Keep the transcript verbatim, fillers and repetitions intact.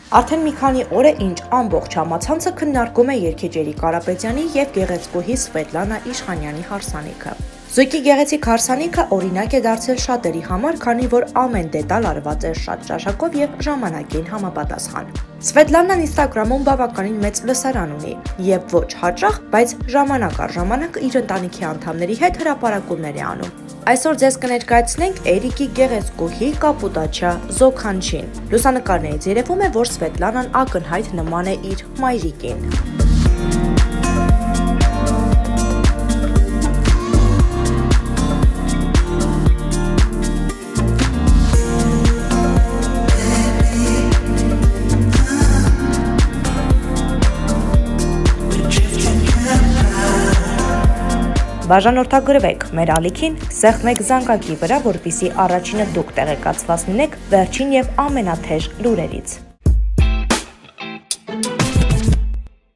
Արդեն մի քանի օր է, ինչ ամբողջ համացանցը քննարկում է երգեջերի Կարապետյանի եւ գեղեցկուհի Սվետլանա Իշխանյանի հարսանիքը։ Զույգի գեղեցիկ հարսանիքը օրինակ է դարձել շատերի համար, քանի որ ամեն դետալ արված է շատ ճաշակով եւ ժամանակին համապատասխան։ Սվետլանան Instagram-ում բավականին մեծ լսարան ունի եւ ոչ հաճախ, բայց ժամանակ առ ժամանակ իր ընտանիքի անդամների հետ հրապարակումներ է անում։ Այսօր ձեզ կներկայացնենք Էրիկի գեղեցկուհի Կապուտաչա Զոքանչին։ Լուսանկարներից երևում է, որ Սվետլանան ակնհայտ նման է իր մայրիկին։ Բաժանորդագրվեք մեր ալիքին, սեղմեք զանգակի վրա, որպեսզի առաջինը դուք տեղեկացված լինեք վերջին եւ ամենաթեժ լուրերից։